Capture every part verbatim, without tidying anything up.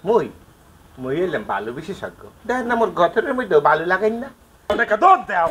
মই মই এলাম বালু বিশেষজ্ঞ দেখ না মোর গঠনের মধ্যে বালু লাগাই না অনেক দোদ দাও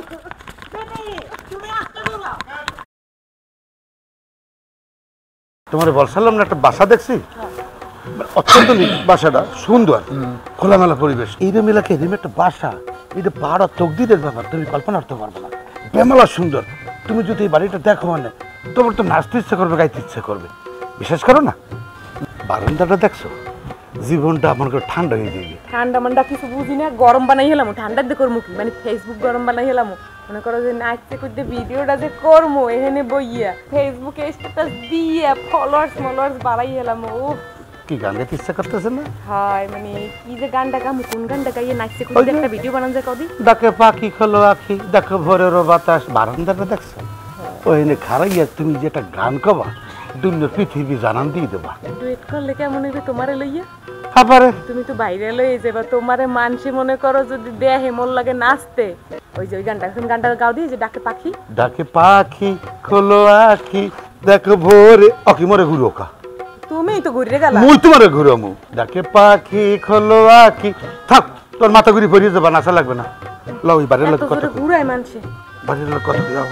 তোমার বলছিলাম না একটা বাসা দেখছি অত্যন্ত বাসাটা সুন্দর খোলামেলা পরিবেশ এইরকম এলাকায় এরকম একটা বাসা এটা পাহাড় তকদিরের ব্যাপার তুমি কল্পনা করতে পারবে না বেমালা সুন্দর তুমি যদি এই বাড়িটা দেখো মানে তোমার তো নাচতে ইচ্ছে করবে গাইতে ইচ্ছে করবে বিশেষ করো না বারান্দাটা দেখছো জীবনটা আমার ঠান্ডা হয়ে যাবে ঠান্ডা মান্ডা কিছু বুঝি না গরম বানাই হলাম ঠান্ডার দিয়ে করবো কি মানে ফেসবুক গরম বানাই হলাম মনে করো যে নাচতে করতে ভিডিওটা যে করবো এখানে বইয়া ফেসবুকে স্ট্যাটাস দিয়ে ফলোয়ার্স ফলোয়ার্স বাড়াই হলাম ও কি গান গাইতে ইচ্ছা করতেছে না হাই মানে কি যে গানটা গামু কোন গানটা গাইয়ে নাচতে করতে একটা ভিডিও বানান যায় কদি ডাকে পাখি খোলো আখি দেখো ভোরের বাতাস বারান্দাটা দেখছো ওইনে খারাইয়া তুমি যেটা গান কবা দুনিয়া পৃথিবী জানান দিয়ে দেবা ডুয়েট করলে কেমন হইবে তোমারে লইয়া আবারে তুমি তো বাইরে লইয়ে যাবা তোমারে মানসি মনে করো যদি দেহে মন লাগে নাচতে ওই যে ওই গানটা এখন গানটা গাও দিয়ে যে ডাকে পাখি ডাকে পাখি খোলো আখি দেখো ভোরে অকি মরে ঘুরোকা তুমিই তো ঘুরে গেলা মুই তোমারে ঘুরামু ডাকে পাখি খোলো আখি থাক তোর মাথা ঘুরি পড়িয়ে যাবা নাচা লাগবে না লও এই বাড়ির লোক কথা ঘুরায় মানসি বাড়ির লোক কথা যাও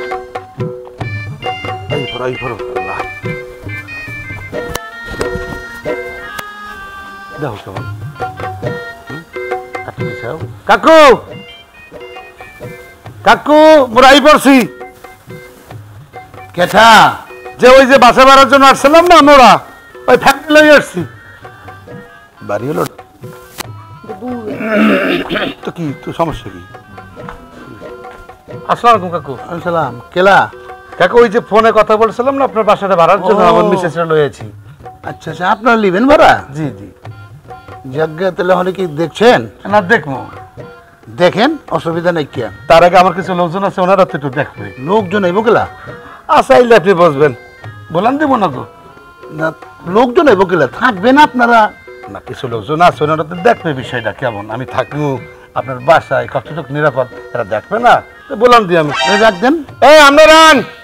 এই পড়ো এই পড়ো আল্লাহ দাও কেমন কাকু দিছাও কাকু কাকু মোরা আই পড়ছি কেটা যে ওই যে বাসা বাড়ার জন্য আসছিলাম না মোরা ওই ফ্যামিলি লই আসছি বাড়ি হলো তো কি তো সমস্যা কি আসসালামু আলাইকুম কাকু আসসালাম কেলা কাকু ওই যে ফোনে কথা বলছিলাম না আপনার বাসাটা ভাড়ার জন্য আমার মিসেসরা লইয়েছি আচ্ছা আচ্ছা আপনারা নেবেন ভাড়া জি জি যজ্ঞা তাহলে হলে কি দেখছেন না দেখবো দেখেন অসুবিধা নেই কি তার আগে আমার কিছু লোকজন আছে ওনারা তো একটু দেখবে লোকজন আইব কেলা আসাইলে আপনি বসবেন বলান দেবো না তো না লোকজন আইব কেলা থাকবেন আপনারা না কিছু লোকজন আছে ওনারা তো দেখবে বিষয়টা কেমন আমি থাকবো আপনার বাসায় কতটুকু নিরাপদ এরা দেখবে না তো বললাম দিয়ে আমি রাখবেন এই আপনারা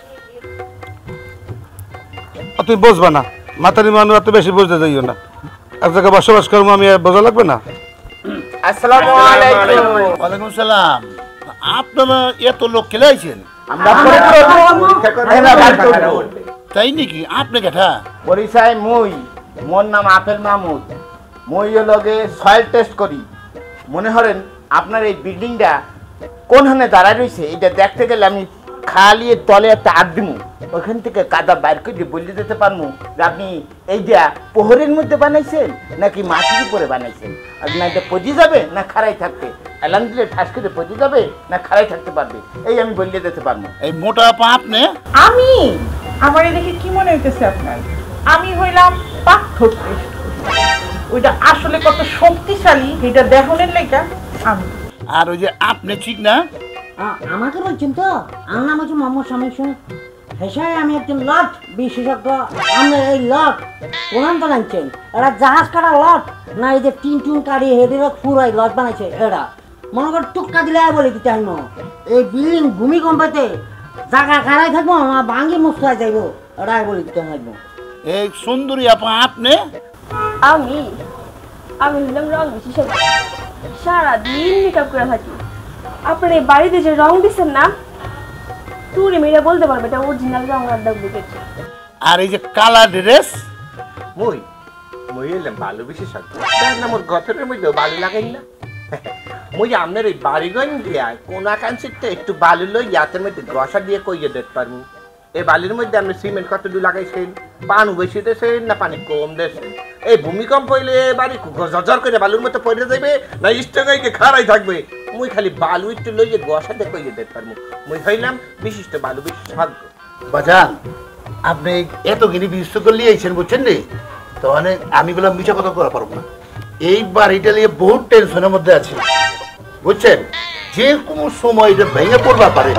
তুমি বসবা না মাতারি মানুষ এত বেশি বুঝতে যাইও না এক জায়গায় বসবাস করবো আমি বোঝা লাগবে না আসসালামু আলাইকুম ওয়ালাইকুম সালাম আপনারা এত লোক খেলে আইছেন আমরা পরীক্ষা করব তাই নাকি আপনি কেটা পরিচয় মই মোর নাম আপেল মাহমুদ মই লগে সয়েল টেস্ট করি মনে হরেন আপনার এই বিল্ডিংটা কোনখানে দাঁড়ায় রয়েছে এটা দেখতে গেলে আমি খালি তলে একটা আট দিমু ওখান থেকে কাদা বাইর করে বলে দিতে পারবো যে আপনি এইটা পোহরের মধ্যে বানাইছেন নাকি মাটির উপরে বানাইছেন আর না এটা পচে যাবে না খাড়াই থাকতে অ্যালার্ম দিলে ঠাস করে পচে যাবে না খাড়াই থাকতে পারবে এই আমি বলে দিতে পারবো এই মোটা পা আপনি আমি আমার দেখে কি মনে হইতেছে আপনার আমি হইলাম পাথর টেস্ট ওইটা আসলে কত শক্তিশালী এটা দেখানোর লেগা আমি আর ওই যে আপনি ঠিক না আমাকে বলছেন তো আমার নাম হচ্ছে মোহাম্মদ শামীম সিং হেসায় আমি একজন লট বিশেষজ্ঞ আমরা এই লট কোনান বানাইছেন এরা জাহাজ কাটা লট না এই যে টিন টুন কাটিয়ে হেদের ফুরাই লট বানাইছে এরা মনে কর টুক্কা দিলে বলে দিতে হয় এই বিল্ডিং ভূমিকম্পতে জায়গা খারাই থাকবো আমার ভাঙ্গি মুস্তায় যাইব এরাই বলে দিতে থাকবো এই সুন্দরী আপা আপনি আমি আমি হলাম রং বিশেষজ্ঞ সারাদিন মেকআপ করে থাকি আপনার এই বাড়িতে যে রং দিচ্ছেন না তুই মেয়েরা বলতে পারবে এটা অরিজিনাল রং আর ডুপ্লিকেট আর এই যে কালা ড্রেস মই মই এলাম বালু বিশেষজ্ঞ দেখ না মোর গঠনের মধ্যে বালু লাগাই না মই আপনার এই বাড়িগঞ্জ দিয়া কোনা কাঞ্চিতে একটু বালু লই ইয়াতের মধ্যে গসা দিয়ে কইয়ে দেখতে পারবো এই বালির মধ্যে আপনি সিমেন্ট কতটুকু লাগাইছেন পানি বেশি দিয়েছেন না পানি কম দিয়েছেন এই ভূমিকম্প হইলে বাড়ি জর্জর করে বালুর মতো পড়ে যাবে না স্টেগাইকে খাড়াই থাকবে মুই খালি বালু একটু লইয়ে গসা দিয়ে কইয়ে দেখতে পারবো মুই হইলাম বিশিষ্ট বালু বিশেষজ্ঞ বাজান আপনি এত গিনি বিশেষ করলে আইছেন বুঝছেন নি তাহলে আমি বললাম মিছা কথা করা পারবো না এই বাড়িটা নিয়ে বহুত টেনশনের মধ্যে আছি বুঝছেন যে কোনো সময় এটা ভেঙে পড়বা পারে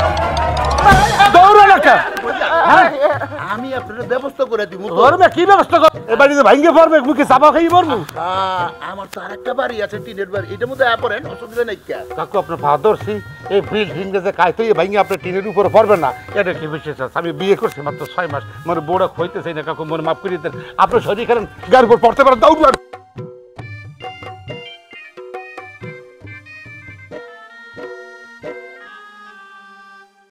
আমি আপনার ব্যবস্থা করে দিব ধরবে কি ব্যবস্থা কর এই বাড়িতে ভাঙে পড়বে মুখে চাপা খাই পড়বো আমার তো আরেকটা বাড়ি আছে টিনের বাড়ি এটার মধ্যে আ পড়েন অসুবিধা নেই কে কাকু আপনার ফাদরছি এই বিল্ডিং যে কাইতে ভাঙে আপনি টিনের উপরে পড়বেন না এটা কি বিশেষ আছে আমি বিয়ে করছি মাত্র ছয় মাস মানে বড় হইতেছে না কাকু মনে মাফ করে দেন আপনার শরীর কারণ গাড়ির উপর পড়তে পারেন দৌড়